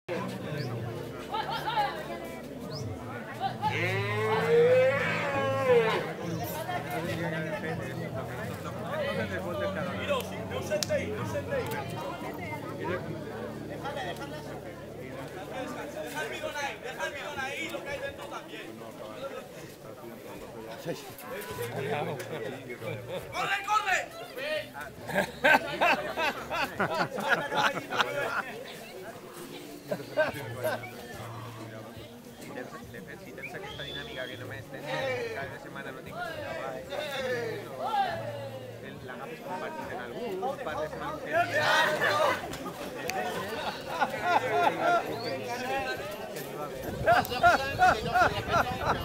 Deja el bidón ahí, lo que hay dentro también. ¡Corre, corre! Si tens aquesta dinàmica que només tens cada setmana no tinc l'agafes compartit en algú, parles amb algú que